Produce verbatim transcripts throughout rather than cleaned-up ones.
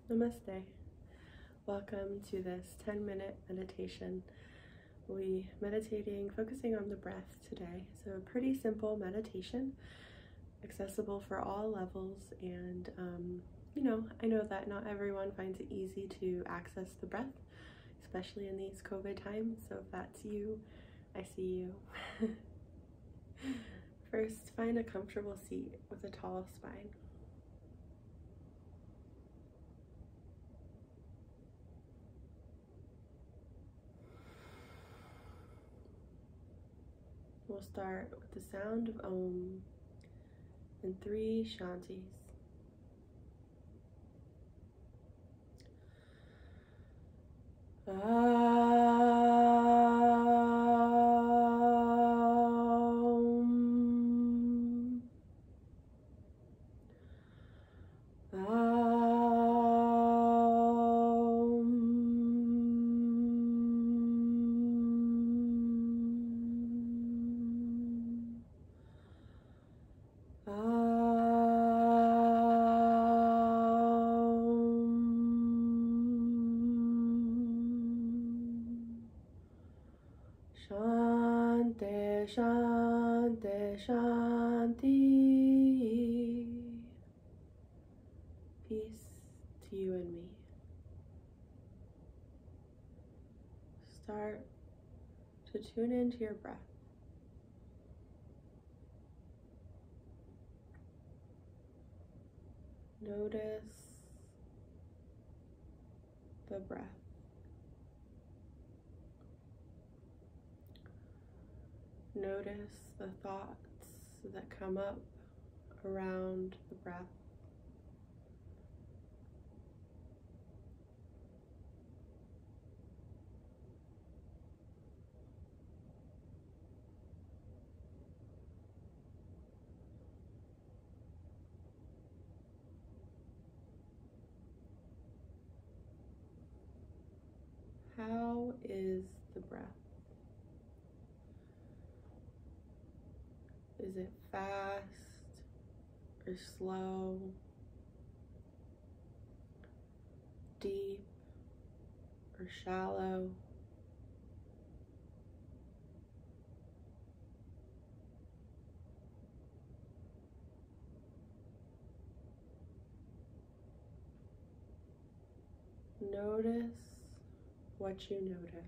Namaste. Welcome to this ten minute meditation. We meditating, focusing on the breath today. So a pretty simple meditation, accessible for all levels. And, um, you know, I know that not everyone finds it easy to access the breath, especially in these COVID times. So if that's you, I see you. First, find a comfortable seat with a tall spine. We'll start with the sound of Om and three Shantis. Aum. Shanti, Shanti, Shanti. Peace to you and me. Start to tune into your breath. Notice the breath. Notice the thoughts that come up around the breath. How is the breath? Is it fast or slow? Deep or shallow? Notice what you notice.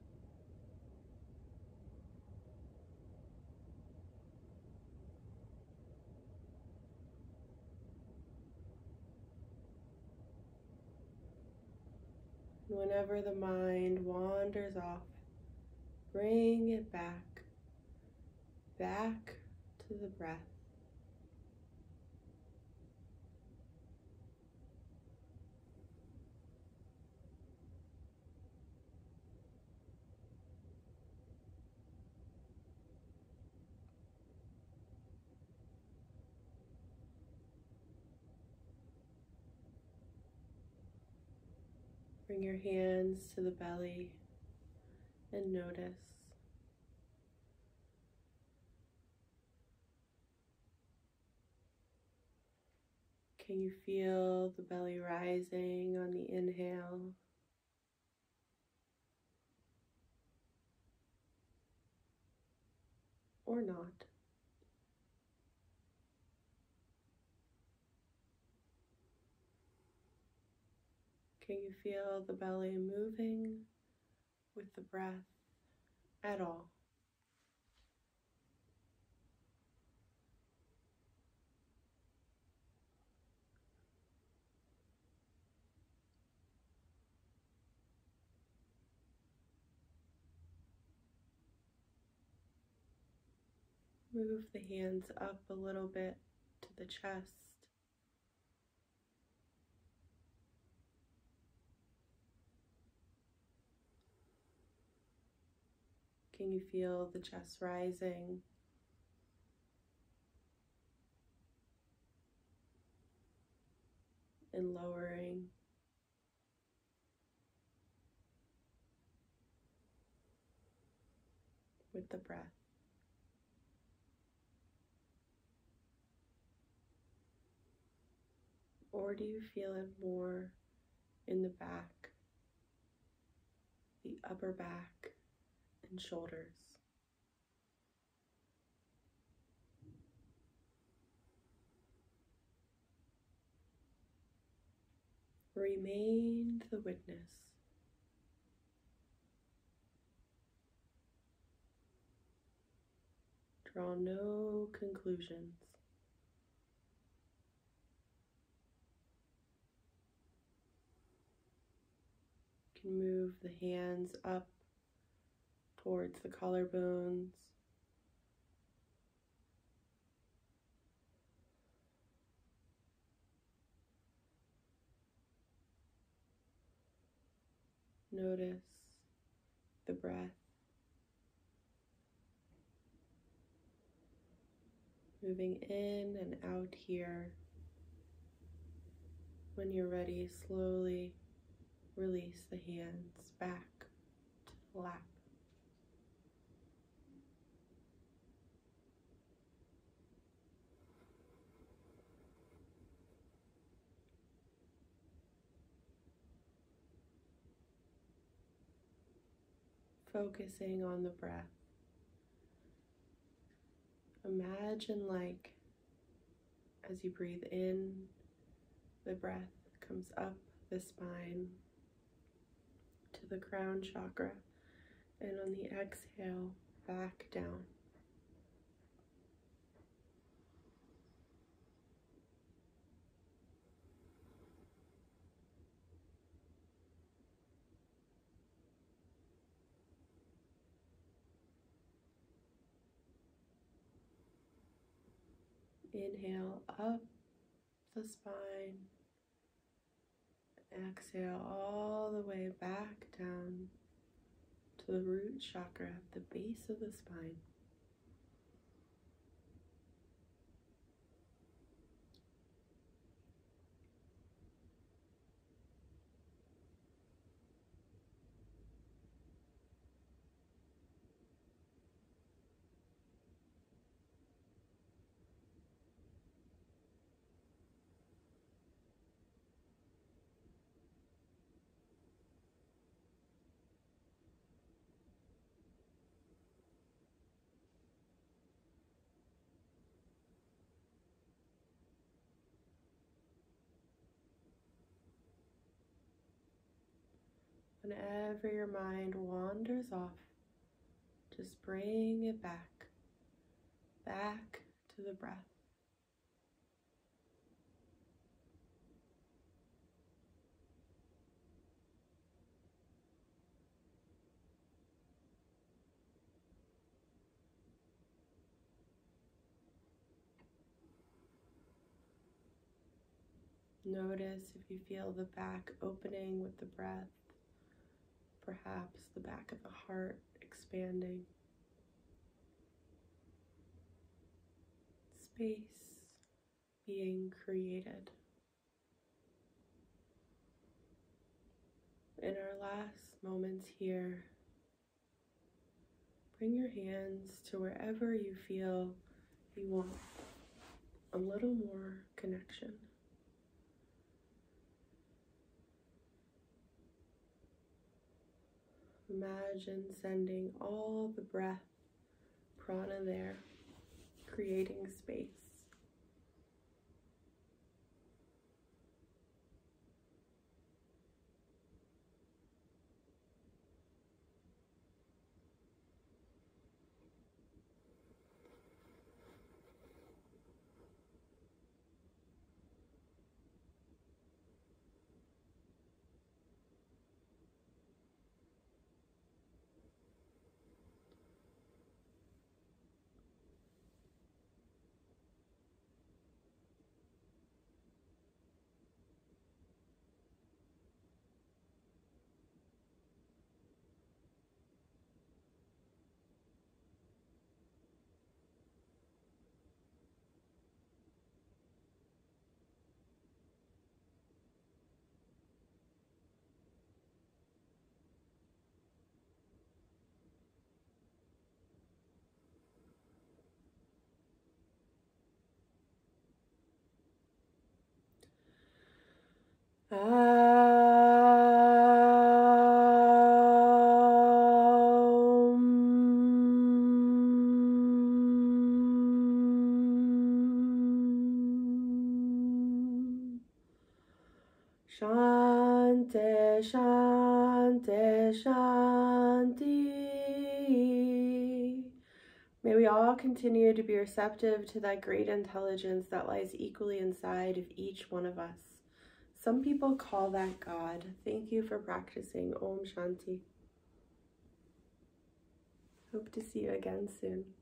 Whenever the mind wanders off, bring it back, back to the breath. Bring your hands to the belly and notice. Can you feel the belly rising on the inhale? Or not? Can you feel the belly moving with the breath at all? Move the hands up a little bit to the chest. Can you feel the chest rising? And lowering. With the breath. Or do you feel it more in the back, the upper back and shoulders. Remain the witness. Draw no conclusions. You can move the hands up towards the collarbones. Notice the breath. Moving in and out here. When you're ready, slowly release the hands back to the lap. Focusing on the breath. Imagine like as you breathe in, the breath comes up the spine to the crown chakra, and on the exhale, back down. Inhale up the spine. Exhale all the way back down to the root chakra at the base of the spine. Whenever your mind wanders off, just bring it back, back to the breath. Notice if you feel the back opening with the breath, perhaps the back of the heart expanding. Space being created. In our last moments here, bring your hands to wherever you feel you want a little more connection. Imagine sending all the breath, prana there, creating space. Ah. Shanti, Shanti, Shanti. May we all continue to be receptive to that great intelligence that lies equally inside of each one of us. Some people call that God. Thank you for practicing. Om Shanti. Hope to see you again soon.